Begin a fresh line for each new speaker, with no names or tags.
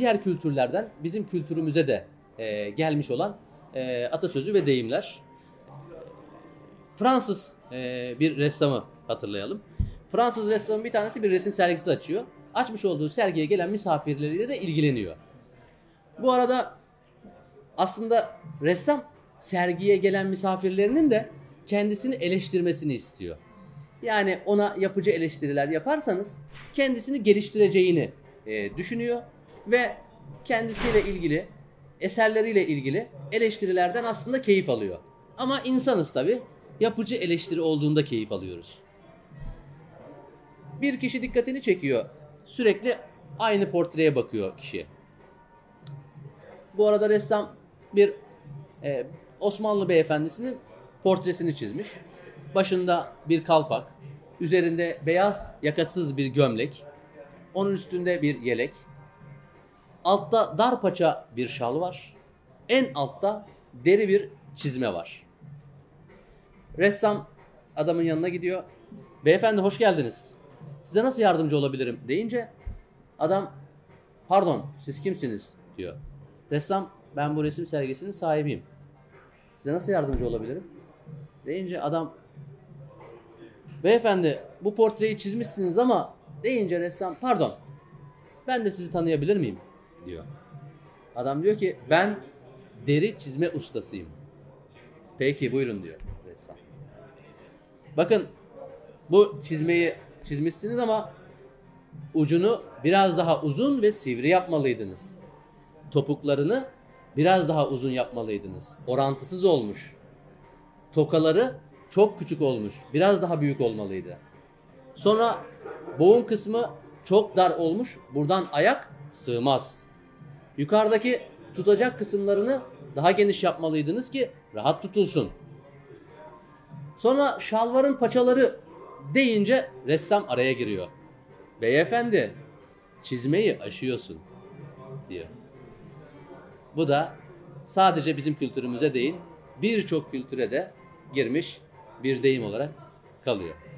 diğer kültürlerden bizim kültürümüze de gelmiş olan atasözü ve deyimler. Fransız bir ressamı hatırlayalım. Fransız ressamın bir tanesi bir resim sergisi açıyor. Açmış olduğu sergiye gelen misafirleriyle de ilgileniyor. Bu arada aslında ressam sergiye gelen misafirlerinin de kendisini eleştirmesini istiyor. Yani ona yapıcı eleştiriler yaparsanız kendisini geliştireceğini düşünüyor ve kendisiyle ilgili, eserleriyle ilgili eleştirilerden aslında keyif alıyor. Ama insanız tabii. Yapıcı eleştiri olduğunda keyif alıyoruz. Bir kişi dikkatini çekiyor. Sürekli aynı portreye bakıyor kişi. Bu arada ressam bir Osmanlı beyefendisinin portresini çizmiş. Başında bir kalpak, üzerinde beyaz yakasız bir gömlek, onun üstünde bir yelek, altta dar paça bir şal var, en altta deri bir çizme var. Ressam adamın yanına gidiyor. Beyefendi hoş geldiniz. Size nasıl yardımcı olabilirim deyince adam pardon siz kimsiniz diyor. Ressam ben bu resim sergisinin sahibiyim. Size nasıl yardımcı olabilirim deyince adam beyefendi bu portreyi çizmişsiniz ama deyince ressam pardon ben de sizi tanıyabilir miyim diyor. Adam diyor ki ben deri çizme ustasıyım. Peki buyurun diyor ressam. Bakın bu çizmeyi çizmişsiniz ama ucunu biraz daha uzun ve sivri yapmalıydınız. Topuklarını biraz daha uzun yapmalıydınız. Orantısız olmuş. Tokaları çok küçük olmuş. Biraz daha büyük olmalıydı. Sonra boğum kısmı çok dar olmuş. Buradan ayak sığmaz. Yukarıdaki tutacak kısımlarını daha geniş yapmalıydınız ki rahat tutulsun. Sonra şalvarın paçaları deyince ressam araya giriyor. Beyefendi çizmeyi aşıyorsun diyor. Bu da sadece bizim kültürümüze değil birçok kültüre de girmiş bir deyim olarak kalıyor.